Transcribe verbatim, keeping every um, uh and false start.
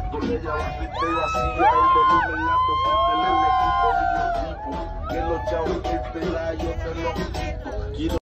Con ella bajita y vacía, el volumen a tope del equipo, videotipo. Que los chavos que te la yo te lo quito.